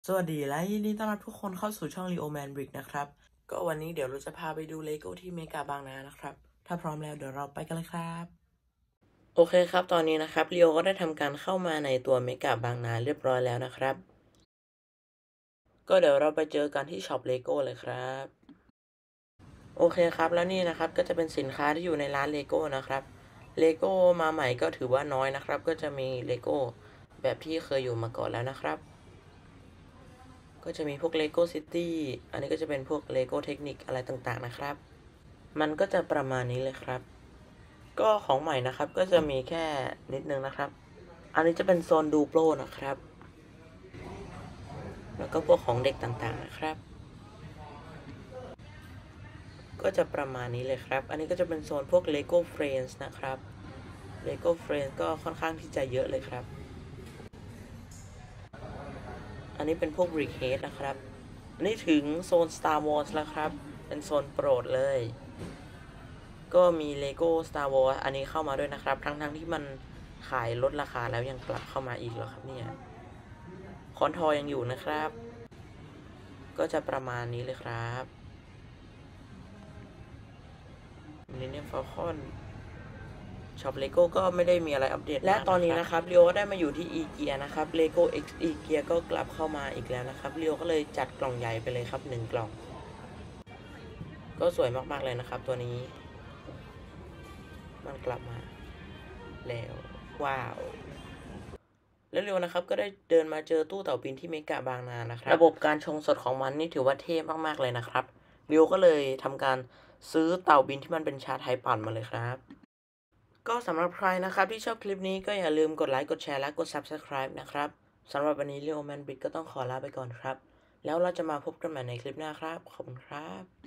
สวัสดีและยินดีต้อนรับทุกคนเข้าสู่ช่อง Leo Man Brick นะครับก็วันนี้เดี๋ยวเราจะพาไปดูเลโก้ที่เมกาบางนานะครับถ้าพร้อมแล้วเดี๋ยวเราไปกันเลยครับโอเคครับตอนนี้นะครับเลียวก็ได้ทำการเข้ามาในตัวเมกาบางนาเรียบร้อยแล้วนะครับก็เดี๋ยวเราไปเจอกันที่ช็อปเลโก้เลยครับโอเคครับแล้วนี่นะครับก็จะเป็นสินค้าที่อยู่ในร้านเลโก้นะครับเลโก้มาใหม่ก็ถือว่าน้อยนะครับก็จะมีเลโก้แบบที่เคยอยู่มาก่อนแล้วนะครับก็จะมีพวก Lego City อันนี้ก็จะเป็นพวก Lego Technic อะไรต่างๆนะครับมันก็จะประมาณนี้เลยครับก็ของใหม่นะครับก็จะมีแค่นิดนึงนะครับอันนี้จะเป็นโซนดูโปรนะครับแล้วก็พวกของเด็กต่างๆนะครับก็จะประมาณนี้เลยครับอันนี้ก็จะเป็นโซนพวก Lego Friends นะครับ Lego Friends ก็ค่อนข้างที่จะเยอะเลยครับอันนี้เป็นพวก Brickhead นะครับอันนี้ถึงโซน Star Wars แล้วครับเป็นโซนโปรดเลยก็มี Lego Star Wars อันนี้เข้ามาด้วยนะครับทั้งที่มันขายลดราคาแล้วยังกลับเข้ามาอีกเหรอครับเนี่ยคอนทอยังอยู่นะครับก็จะประมาณนี้เลยครับมิลเลนเนียมฟอลคอนช็อปเลโก้ก็ไม่ได้มีอะไรอัปเดตและตอนนี้นะครับเรียวก็ได้มาอยู่ที่อีเกียนะครับ Lego X อีเกียก็กลับเข้ามาอีกแล้วนะครับเรียวก็เลยจัดกล่องใหญ่ไปเลยครับ1 กล่องก็สวยมากๆเลยนะครับตัวนี้มันกลับมาแล้วว้าวแล้วเร็วนะครับก็ได้เดินมาเจอตู้เต่าบินที่เมกะบางนานะครับระบบการชงสดของมันนี่ถือว่าเท่มากๆเลยนะครับเรียวก็เลยทำการซื้อเต่าบินที่มันเป็นชาไทยปั่นมาเลยครับก็สำหรับใครนะครับที่ชอบคลิปนี้ก็อย่าลืมกดไลค์กดแชร์และกด Subscribe นะครับสำหรับวันนี้เรียวแมนบิกก็ต้องขอลาไปก่อนครับแล้วเราจะมาพบกันใหม่ในคลิปหน้าครับขอบคุณครับ